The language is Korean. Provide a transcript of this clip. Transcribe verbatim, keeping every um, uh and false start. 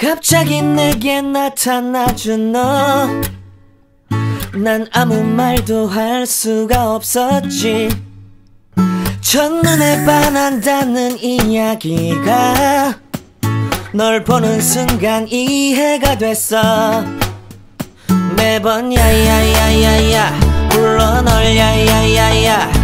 갑자기 내게 나타나준 너, 난 아무 말도 할 수가 없었지. 첫눈에 반한다는 이야기가 널 보는 순간 이해가 됐어. 매번 야야야야야 불러 널 야야야야